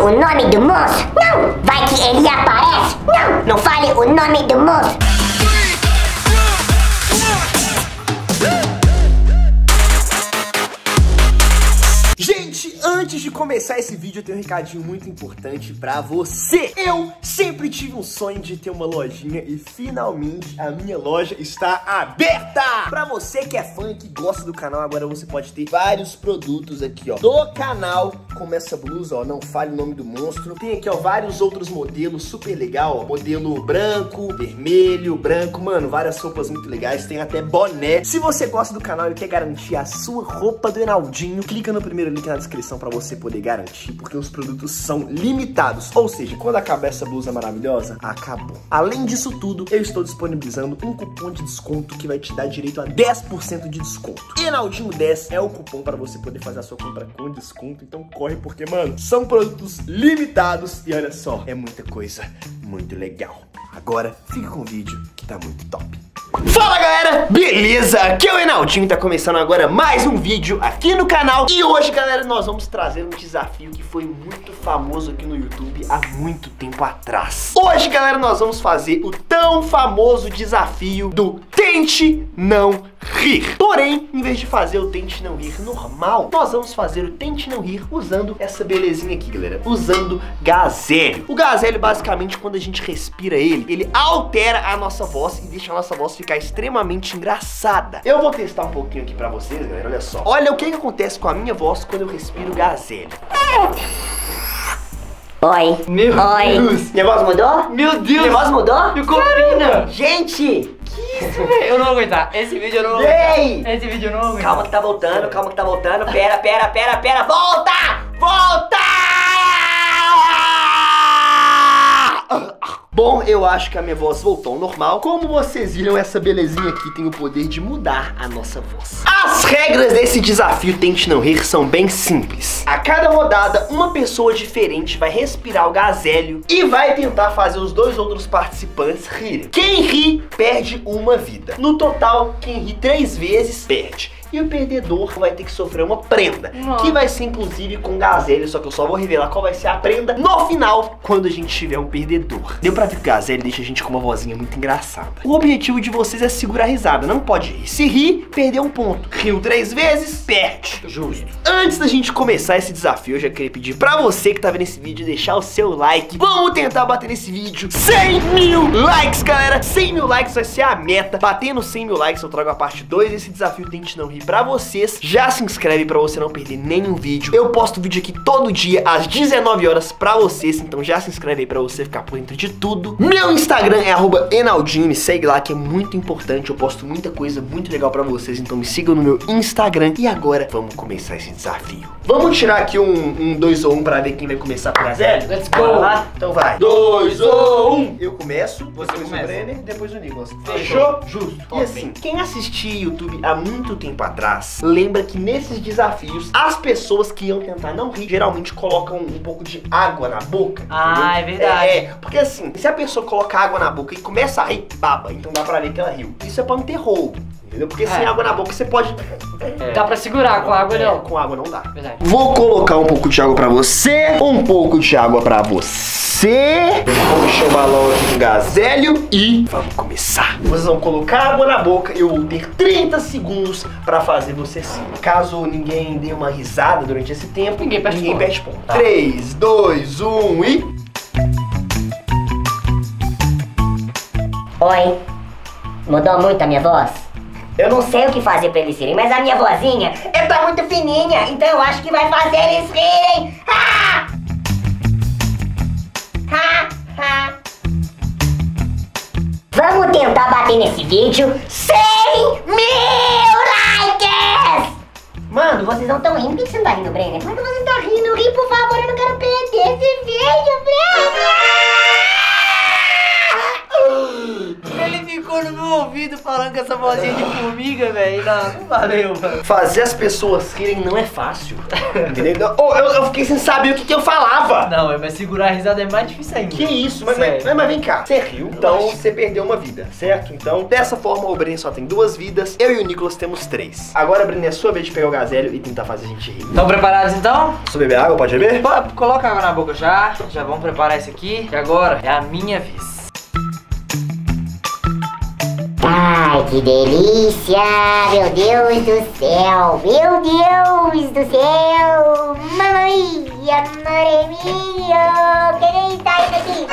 o nome do monstro. Não! Vai que ele aparece. Não! Não fale o nome do monstro. Gente, antes de começar esse vídeo eu tenho um recadinho muito importante pra você. Eu sempre tive um sonho de ter uma lojinha e finalmente a minha loja está aberta. Pra você que é fã e que gosta do canal, agora você pode ter vários produtos aqui, ó, do canal, como essa blusa, ó, não fale o nome do monstro. Tem aqui, ó, vários outros modelos super legal, ó, modelo branco, vermelho, branco, mano, várias roupas muito legais, tem até boné. Se você gosta do canal e quer garantir a sua roupa do Enaldinho, clica no primeiro link na descrição pra você poder garantir, porque os produtos são limitados. Ou seja, quando acabar essa blusa maravilhosa, acabou. Além disso tudo, eu estou disponibilizando um cupom de desconto que vai te dar direito a 10% de desconto. Enaldinho 10 é o cupom para você poder fazer a sua compra com desconto. Então corre, porque, mano, são produtos limitados e olha só, é muita coisa muito legal. Agora, fica com o vídeo que tá muito top. Fala galera, beleza? Aqui é o Enaldinho, tá começando agora mais um vídeo aqui no canal. E hoje, galera, nós vamos trazer um desafio que foi muito famoso aqui no YouTube há muito tempo atrás. Hoje, galera, nós vamos fazer o tão famoso desafio do Tente Não Rir. Porém, em vez de fazer o Tente Não Rir normal, nós vamos fazer o Tente Não Rir usando essa belezinha aqui, galera, usando Gazélio. O Gazélio, basicamente, quando a gente respira ele altera a nossa voz e deixa a nossa voz ficar extremamente engraçada. Eu vou testar um pouquinho aqui pra vocês, galera, olha só. Olha o que acontece com a minha voz quando eu respiro Gazélio. Oi. Meu Deus. Minha voz mudou? Meu Deus. Minha voz mudou? Ficou fina. Gente! Que isso, velho? Eu não vou aguentar. Esse vídeo eu não vou aguentar. Esse vídeo eu não vou aguentar. Calma que tá voltando, calma que tá voltando. Pera. Volta! Volta! Bom, eu acho que a minha voz voltou ao normal. Como vocês viram, essa belezinha aqui tem o poder de mudar a nossa voz. As regras desse desafio Tente Não Rir são bem simples. A cada rodada, uma pessoa diferente vai respirar o Gazélio e vai tentar fazer os dois outros participantes rirem. Quem ri, perde uma vida. No total, quem ri 3 vezes, perde. E o perdedor vai ter que sofrer uma prenda, que vai ser inclusive com Gazélio, só que eu só vou revelar qual vai ser a prenda no final, quando a gente tiver um perdedor. Deu pra ver que o Gazélio deixa a gente com uma vozinha muito engraçada. O objetivo de vocês é segurar a risada, não pode rir. Se rir, perdeu um ponto. Riu 3 vezes, perde. Justo. Antes da gente começar esse desafio, eu já queria pedir pra você que tá vendo esse vídeo deixar o seu like. Vamos tentar bater nesse vídeo 100 mil likes, galera. 100 mil likes vai ser a meta. Batendo 100 mil likes, eu trago a parte 2 desse desafio Tente Não Rir pra vocês. Já se inscreve pra você não perder nenhum vídeo. Eu posto vídeo aqui todo dia às 19 horas pra vocês, então já se inscreve aí pra você ficar por dentro de tudo. Meu Instagram é @Enaldinho, me segue lá que é muito importante. Eu posto muita coisa muito legal pra vocês, então me sigam no meu Instagram. E agora vamos começar esse desafio. Vamos tirar aqui um 2 ou 1 pra ver quem vai começar com o Gazélio? Let's go! Lá? Então vai. 2 ou 1. Eu começo, depois o Brenner, depois o Nicolas. Fechou? Justo. E assim, quem assistia YouTube há muito tempo atrás, lembra que nesses desafios, as pessoas que iam tentar não rir, geralmente colocam um pouco de água na boca. Ah, é verdade. Porque assim, se a pessoa coloca água na boca e começa a rir, baba, então dá pra ver que ela riu. Isso é pra não ter roubo, entendeu? Porque sem água na boca você pode... Dá pra segurar, com água não. Com água não dá. Verdade. Vou colocar um pouco de água pra você, um pouco de água pra você. Vou encher o balão aqui com Gazélio e vamos começar. Vocês vão colocar água na boca, eu vou ter 30 segundos pra fazer você sim. Caso ninguém dê uma risada durante esse tempo, ninguém perde ponto. Tá. 3, 2, 1 e... Oi. Mudou muito a minha voz? Eu não sei o que fazer pra eles rirem, mas a minha vozinha tá muito fininha, então eu acho que vai fazer eles rirem. Ha! Ha! Ha! Vamos tentar bater nesse vídeo 100 mil likes! Mano, vocês não estão rindo? Por que você não tá rindo, Brenner? Por que você tá rindo? Ri, por favor, eu não quero perder esse vídeo, Brenner! Ele ficou no meu ouvido falando que com essa vozinha de formiga, velho. Não valeu, mano. Fazer as pessoas rirem não é fácil. Entendeu? Eu fiquei sem saber o que eu falava. Não, mas segurar a risada é mais difícil ainda. Que isso? Mas vem cá. Você riu, então você perdeu uma vida, certo? Então, dessa forma, o Brenner só tem 2 vidas. Eu e o Nicolas temos 3. Agora, Brenner, é sua vez de pegar o Gazélio e tentar fazer a gente rir. Estão preparados, então? Você beber água? Pode beber? Coloca água na boca já. Já vamos preparar isso aqui. E agora é a minha vez. Ai, que delícia! Meu Deus do céu! Meu Deus do céu! Mamãe, amore mio! Que nem tá isso aqui?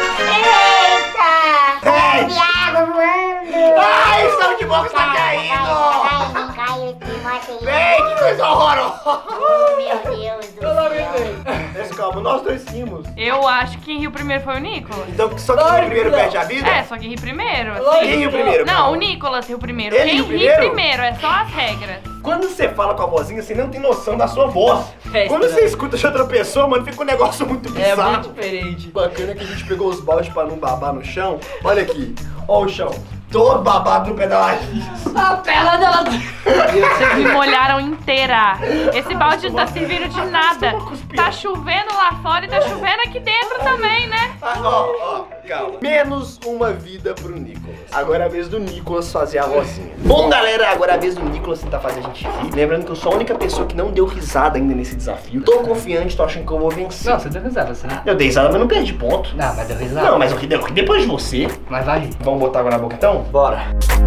Eita! Minha água voando! Ai, o céu de boca está caindo! Caiu esse mote aí! Vem, que coisa horrorosa! Meu Deus do céu! Mas calma, nós 2 rimos. Eu acho que quem riu primeiro foi o Nicolas. Então só quem ri primeiro perde a vida? É, só que ri primeiro. Quem riu primeiro? Não, o Nicolas riu primeiro. Ele Quem riu ri primeiro? primeiro, é só as regras. Quando você fala com a vozinha, você não tem noção da sua voz. Quando você escuta de outra pessoa, mano, fica um negócio muito bizarro. É muito diferente. Bacana que a gente pegou os baldes pra não babar no chão. Olha aqui, ó o chão. Todo babado no pé da Larissa. A perna dela. Vocês me molharam inteira. Esse balde não tá servindo de nada. Tá chovendo lá fora e tá chovendo aqui dentro também, né? Ó, calma. Menos uma vida pro Nicolas. Agora é a vez do Nicolas fazer a vozinha. Bom, galera, agora é a vez do Nicolas tentar fazer a gente rir. Lembrando que eu sou a única pessoa que não deu risada ainda nesse desafio. Tô confiante, tô achando que eu vou vencer. Não, você deu risada, você não. Eu dei risada, mas não perdi ponto. Não, mas deu risada. Não, mas eu ri depois de você. Mas vai rir. Vamos botar água na boca então? Bora.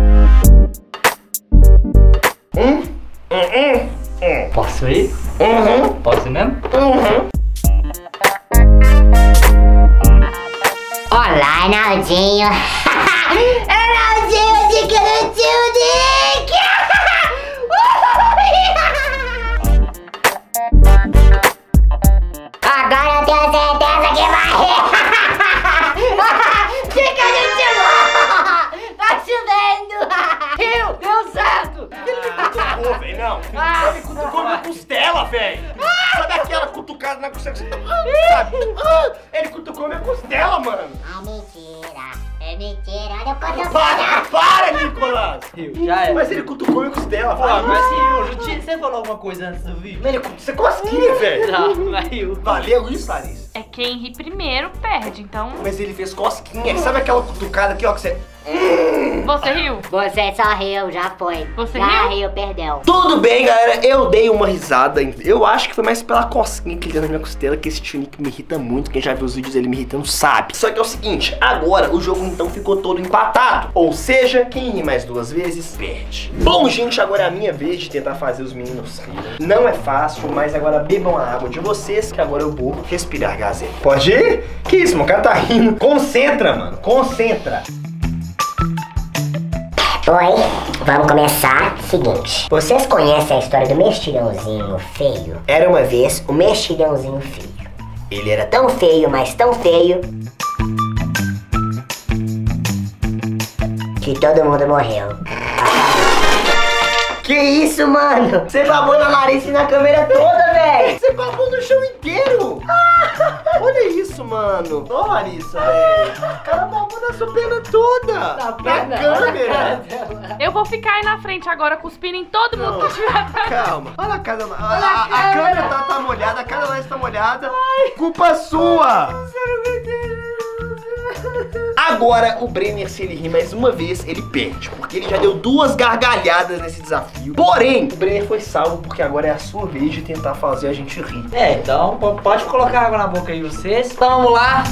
Posso ir? Posso ir mesmo? Olá, Arnaldinho! Arnaldinho de Nick! Agora eu tenho certeza que vai rir! Fica de tá chovendo! Riu! Deu certo! Ele me cutucou, velho, não. Ele me cutucou minha costela, velho. Sabe aquela cutucada na costela que você tá... Sabe? Ele cutucou minha costela, mano. Ah, mentira! É mentira! Olha quanto Para, Nicolas! Riu, já é. Mas ele cutucou minha costela, Pô, vai. mas riu. Você falou alguma coisa antes do vídeo? Mano, você cosquinha, velho. Não, mas riu. Valeu isso, Larissa? É quem ri primeiro perde, então... Mas ele fez cosquinha. Sabe aquela cutucada aqui, ó, que você... Você riu? Você só riu, já foi. Você já riu? Perdeu. Tudo bem, galera, eu dei uma risada. Eu acho que foi mais pela cosquinha que ele deu na minha costela, que esse tio Nick me irrita muito. Quem já viu os vídeos dele me irritando sabe. Só que é o seguinte, agora o jogo então ficou todo empatado. Ou seja, quem ri mais 2 vezes, perde. Bom, gente, agora é a minha vez de tentar fazer os meninos rirem. Não é fácil, mas agora bebam a água de vocês, que agora eu vou respirar Gazélio. Pode ir? Que isso, meu cara tá rindo. Concentra, mano, concentra. Oi, vamos começar. Seguinte, vocês conhecem a história do mexilhãozinho feio? Era uma vez o mexilhãozinho feio. Ele era tão feio, mas tão feio, que todo mundo morreu. Que isso, mano? Você babou na Larissa e na câmera toda, velho! Você babou no chão inteiro! Olha isso, mano! Ó, Larissa, velho! O cara babou na sua perna toda! Na câmera! Eu vou ficar aí na frente agora, cuspindo em todo mundo que estiver perto. Calma! Olha a cara... A câmera tá molhada, a cara da Larissa tá molhada! Culpa sua! Agora, o Brenner, se ele rir mais uma vez, ele perde. Porque ele já deu 2 gargalhadas nesse desafio. Porém, o Brenner foi salvo, porque agora é a sua vez de tentar fazer a gente rir. É, então pode colocar água na boca aí vocês. Então vamos lá.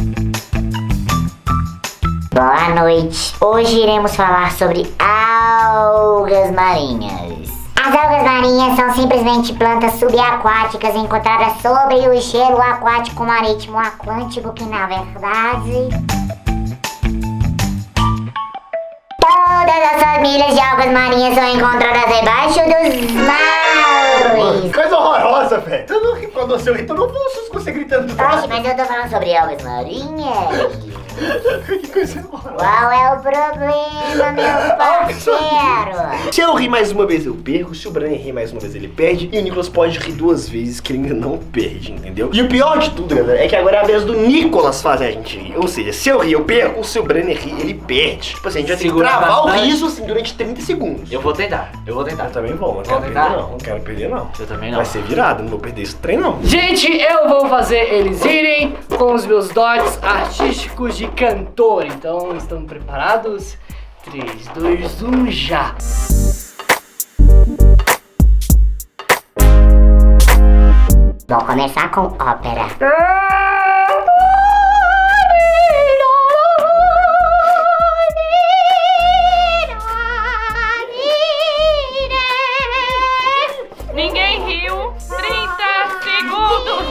Boa noite. Hoje iremos falar sobre algas marinhas. As algas marinhas são simplesmente plantas subaquáticas encontradas sobre o gelo aquático marítimo atlântico, que na verdade... todas as famílias de algas marinhas são encontradas debaixo dos mares. Coisa horrorosa, velho! Eu não ri quando você ri, então não vou você gritando do Oxe, mas eu tô falando sobre algas marinhas. Que coisa horrorosa. Qual é o problema, meu parceiro? Se eu rir mais uma vez, eu perco. Se o Brenner rir mais uma vez, ele perde. E o Nicolas pode rir 2 vezes, que ele ainda não perde, entendeu? E o pior de tudo, galera, é que agora é a vez do Nicolas fazer a gente rir. Ou seja, se eu rir, eu perco. Se o Brenner rir, ele perde. Tipo assim, a gente vai ter que travar o riso assim, durante 30 segundos. Eu vou tentar, eu também vou, não quero perder não. Não quero perder não. Eu também não. Vai ser virado, não vou perder esse trem não. Gente, eu vou fazer eles irem com os meus dotes artísticos de cantor. Então, estão preparados? 3, 2, 1, já! Vou começar com ópera. Ninguém riu. 30 segundos.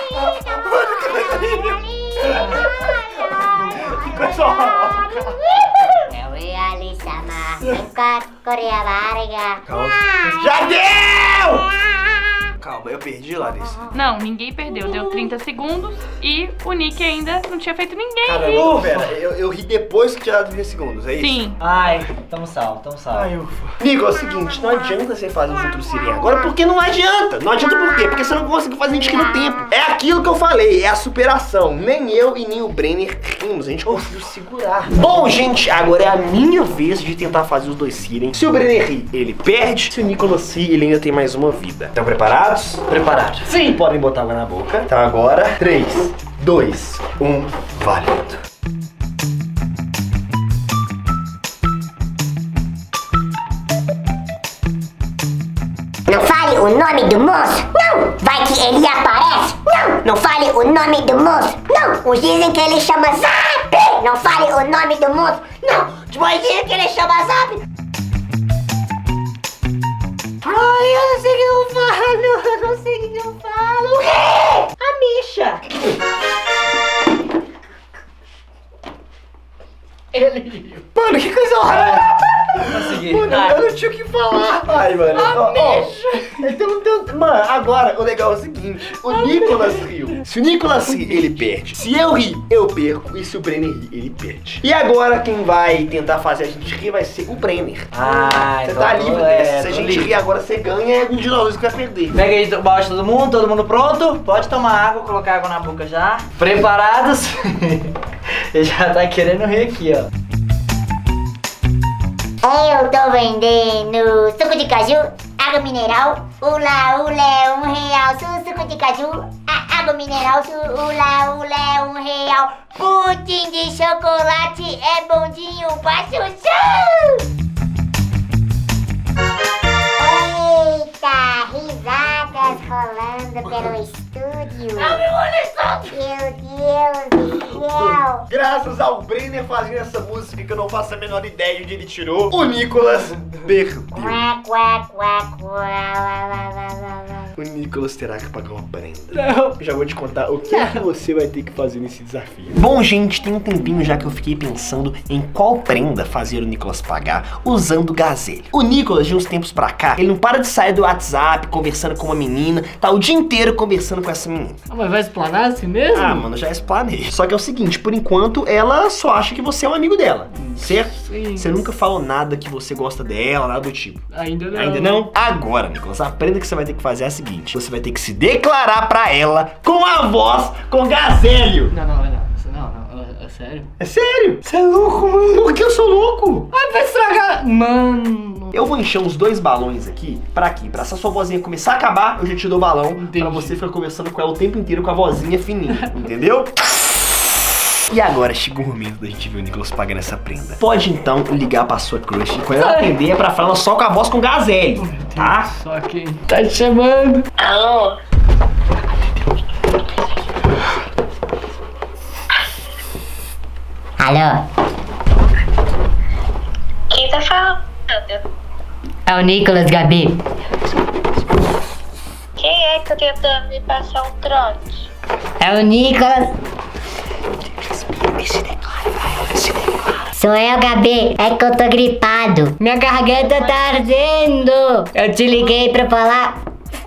Que coisa horrorosa. Eu ia lhe chamar em Coreia Larga. Calma. Já deu! Calma, eu perdi, Larissa. Não, ninguém perdeu. Deu 30 segundos e o Nick ainda não tinha feito ninguém Caramba, rir. pera, eu ri depois que tinha dado 30 segundos, é isso? Sim. Ai, tamo salvo, Ai, ufa. Nico, é o seguinte, não adianta você fazer os outros irem agora, porque não adianta. Não adianta por quê? Porque você não consegue fazer a gente rir no tempo. É aquilo que eu falei, é a superação. Nem eu e nem o Brenner rimos, a gente conseguiu segurar. Bom, gente, agora é a minha vez de tentar fazer os dois rirem. Se o Brenner rir, ele perde. Se o Nicolas rir, ele ainda tem mais uma vida. Estão preparados? Preparados. Sim. Podem botar água na boca. Então agora, 3, 2, 1, valendo. Não fale o nome do moço. Não. Vai que ele aparece. Não. Não fale o nome do moço. Não. Uns dizem que ele chama Zap. Não fale o nome do moço. Não. Uns dizem que ele chama Zap. Ai, eu não sei o que eu falo. Eu não sei o que eu falo. O quê? A Misha. Ele... Mano, que coisa horrorosa. Consegui. Mano, eu não tinha o que falar. Ai, mano. Mano, agora o legal é o seguinte: o Nicolas riu. Se o Nicolas rir, ele perde. Se eu rir, eu perco. E se o Brenner rir, ele perde. E agora quem vai tentar fazer a gente rir vai ser o Brenner. Ai, você tá livre dessa. Se a gente rir agora, você ganha e um de nós que vai perder. Pega aí o balde todo mundo pronto? Pode tomar água, colocar água na boca já. Preparados? Ele já tá querendo rir aqui, ó. Eu tô vendendo suco de caju, água mineral, ula ula R$1, suco de caju, água mineral, ula ula R$1, pudim de chocolate é bondinho pra chuchu! Eita, risadas rolando pelo estúdio. Meu Deus do céu. Graças ao Brenner fazendo essa música que eu não faço a menor ideia de onde ele tirou, o Nicolas perdeu. Quá, quá, quá, quá. O Nicolas terá que pagar uma prenda. Não. Já vou te contar o que é que você vai ter que fazer nesse desafio. Bom, gente, tem um tempinho já que eu fiquei pensando em qual prenda fazer o Nicolas pagar usando o Gazelle. O Nicolas, de uns tempos pra cá, ele não para de sair do WhatsApp conversando com uma menina, tá o dia inteiro conversando com essa menina. Ah, mas vai explanar assim mesmo? Ah, mano, já explanei. Só que é o seguinte, por enquanto, ela só acha que você é um amigo dela, certo? Sim. Você nunca falou nada que você gosta dela, nada do tipo. Ainda não. Ainda não? Agora, Nicolas, a prenda que você vai ter que fazer é a seguinte. Você vai ter que se declarar pra ela com a voz com Gazelle. Não, é sério? É sério? Você é louco, mano. Por que eu sou louco? Ai, vai estragar. Mano. Eu vou encher uns 2 balões aqui. Pra essa sua vozinha começar a acabar, eu já te dou o balão. Entendi. Pra você ficar conversando com ela o tempo inteiro com a vozinha fininha. Entendeu? E agora chegou o momento da gente ver o Nicolas pagando essa prenda. Pode então ligar pra sua crush e quando ela atender é pra falar só com a voz com Gazelle, tá? Só quem tá te chamando. Alô? Alô? Quem tá falando? É o Nicolas, Gabi. Quem é que tá tentando me passar um trote? É o Nicolas. Sou eu, Gabi. É que eu tô gripado. Minha garganta tá ardendo. Eu te liguei pra falar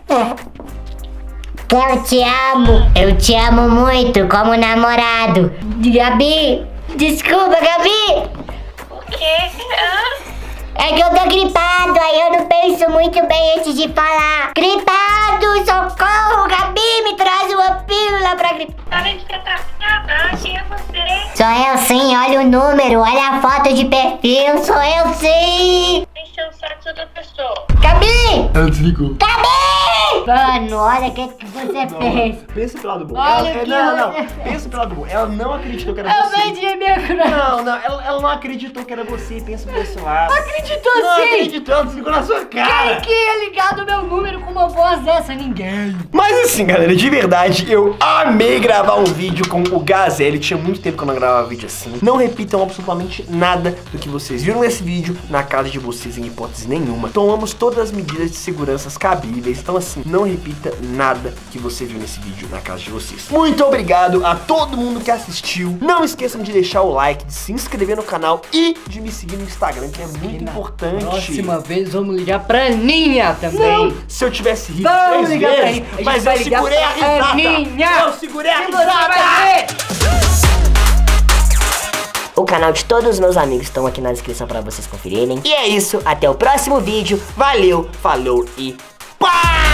que eu te amo. Eu te amo muito como namorado. Gabi, Desculpa, Gabi. O quê? É que eu tô gripado, aí eu não penso muito bem antes de falar. Gripado, socorro, Gabi, me traz uma pílula pra gripe. Para de cantar. Quem é você? Sou eu sim, olha o número, olha a foto de perfil, sou eu sim. Encheu o saco da pessoa. Gabi! Ela desligou. Gabi! Mano, olha o que você fez. Pensa pelo lado bom. Olha Ela, que não. você- Pensa pelo lado bom. Ela não acreditou que era Eu você. vendi minha cruz. Não, ela não acreditou que era você. Pensa por esse lado. Acreditou Não sim. acreditou, ela desligou na sua cara. Quem que ia ligar do meu número com uma voz dessa? Ninguém. Mas assim, galera, de verdade, eu amei gravar um vídeo com o Gazelli. Tinha muito tempo que eu não gravava vídeo assim. Não repitam absolutamente nada do que vocês viram nesse vídeo na casa de vocês em hipótese nenhuma. Tomamos todas as medidas de segurança cabíveis. Então assim, não repita nada que você viu nesse vídeo na casa de vocês. Muito obrigado a todo mundo que assistiu. Não esqueçam de deixar o like, de se inscrever no canal e de me seguir no Instagram, que é muito importante. Próxima vez vamos ligar pra Aninha também. Não, se eu tivesse rido Vamos 3 ligar pra vezes, Aninha. A gente mas vai eu ligar segurei a pra risada. Aninha. Eu segurei a Você vai risada. ver. O canal de todos os meus amigos estão aqui na descrição pra vocês conferirem. E é isso, até o próximo vídeo. Valeu, falou e pá!